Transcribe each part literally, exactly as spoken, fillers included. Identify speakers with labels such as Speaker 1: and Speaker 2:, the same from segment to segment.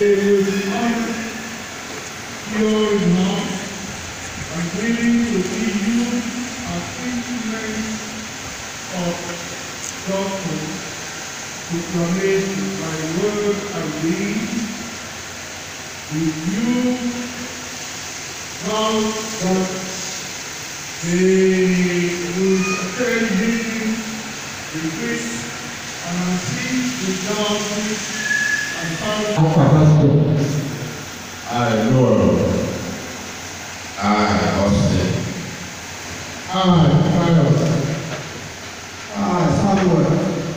Speaker 1: They will become pure in heart and willing to be used as instruments of doctrine to promote my word and deed. With you, now that they will attend meetings, retreats, and assist with darkness and power.
Speaker 2: I, Lord. I, Austine.
Speaker 1: I, Carlos. I, Samuel.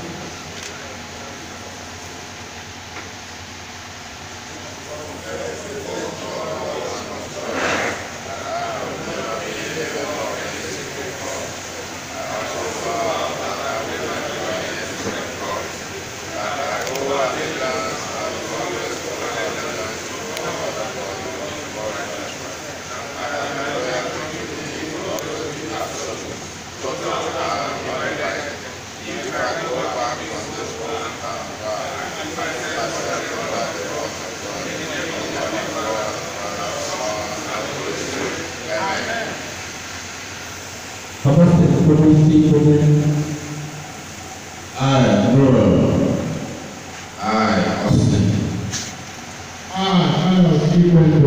Speaker 2: I, Lord. I, Austine.
Speaker 1: I, I,